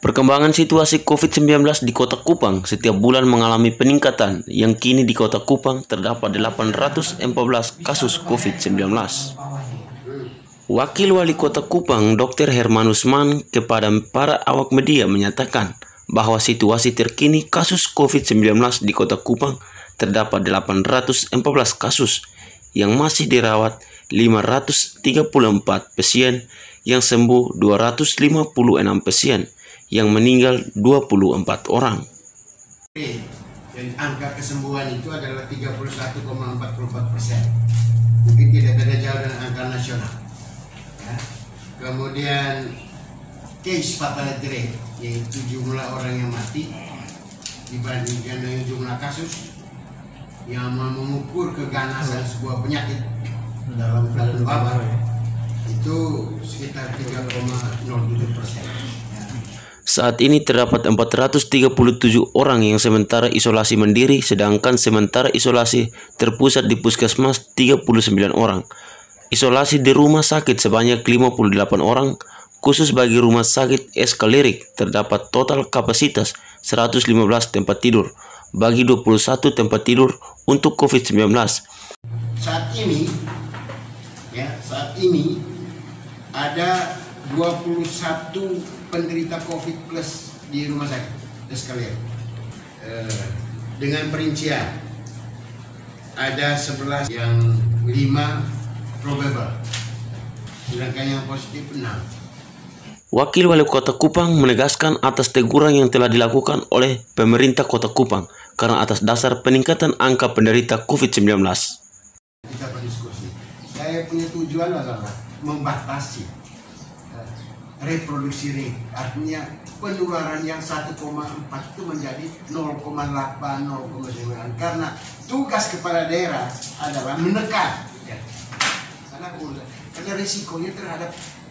Perkembangan situasi COVID-19 di Kota Kupang setiap bulan mengalami peningkatan yang kini di Kota Kupang terdapat 814 kasus COVID-19. Wakil Wali Kota Kupang Dr. Herman Usman kepada para awak media menyatakan bahwa situasi terkini kasus COVID-19 di Kota Kupang terdapat 814 kasus yang masih dirawat 534 pasien, yang sembuh 256 pasien, yang meninggal 24 orang. Dan angka kesembuhan itu adalah 31,44%. Mungkin tidak beda jauh dengan angka nasional. Ya. Kemudian case fatality rate, yaitu jumlah orang yang mati dibandingkan dengan jumlah kasus, yang mengukur keganasan sebuah penyakit dalam keadaan wabah, itu sekitar 3,07%. Saat ini terdapat 437 orang yang sementara isolasi mandiri, sedangkan sementara isolasi terpusat di puskesmas 39 orang. Isolasi di rumah sakit sebanyak 58 orang, khusus bagi rumah sakit SK Lirik terdapat total kapasitas 115 tempat tidur, bagi 21 tempat tidur untuk COVID-19. Saat ini ada 21 penderita COVID plus di rumah sakit sekalian, dengan perincian ada 11 yang 5 probable, sedangkan yang positif 6. Wakil Wali Kota Kupang menegaskan atas teguran yang telah dilakukan oleh pemerintah Kota Kupang karena atas dasar peningkatan angka penderita COVID-19. Kita berdiskusi, saya punya tujuan adalah membatasi reproduksi rate, artinya penularan yang 1,4 itu menjadi 0,8, 0,9, karena tugas kepala daerah adalah menekan, ya. Karena risikonya terhadap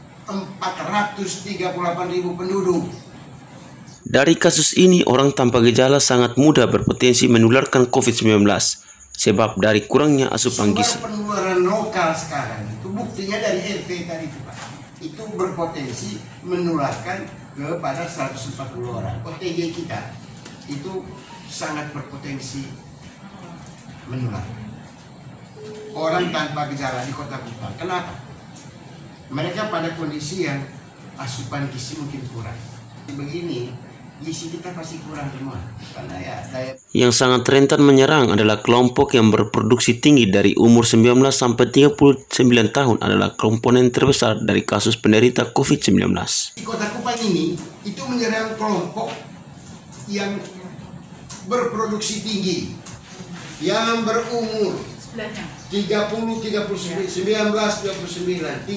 438.000 penduduk. Dari kasus ini, orang tanpa gejala sangat mudah berpotensi menularkan COVID-19 sebab dari kurangnya asupan gizi. Penularan lokal sekarang itu buktinya dari RT tadi itu, Pak. Itu berpotensi menularkan kepada 140 orang. OTG kita itu sangat berpotensi menular. Orang tanpa gejala di Kota Kupang. Kenapa? Mereka pada kondisi yang asupan gizi mungkin kurang. Begini, gizi kita pasti kurang semua. Karena ya daya. Yang sangat rentan menyerang adalah kelompok yang berproduksi tinggi dari umur 19 sampai 39 tahun adalah komponen terbesar dari kasus penderita COVID-19. Di Kota Kupang ini itu menyerang kelompok yang berproduksi tinggi, yang berumur 30, 39, 30, 39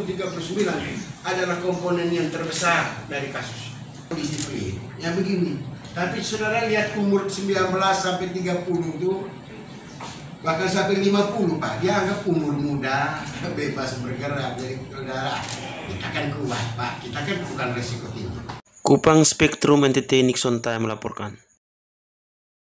adalah komponen yang terbesar dari kasus. Disiplin. Ya begini. Tapi saudara lihat umur 19 sampai 30 itu, bahkan sampai 50, Pak. Dia anggap umur muda, bebas bergerak. Jadi saudara, kita kan kuat, Pak. Kita kan bukan resiko tinggi. Kupang Spektrum NTT Nixon Time melaporkan.